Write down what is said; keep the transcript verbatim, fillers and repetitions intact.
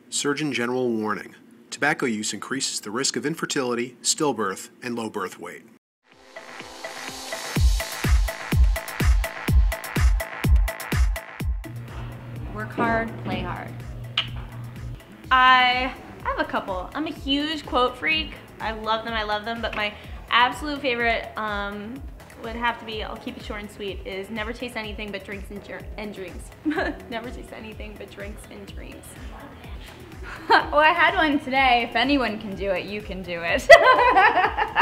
Surgeon General warning: tobacco use increases the risk of infertility, stillbirth, and low birth weight. Work hard, play hard. I have a couple. I'm a huge quote freak. I love them, I love them, but my absolute favorite um, would have to be, I'll keep it short and sweet, is never taste anything but drinks and, and drinks. Never taste anything but drinks and drinks. Well, I had one today. If anyone can do it, you can do it.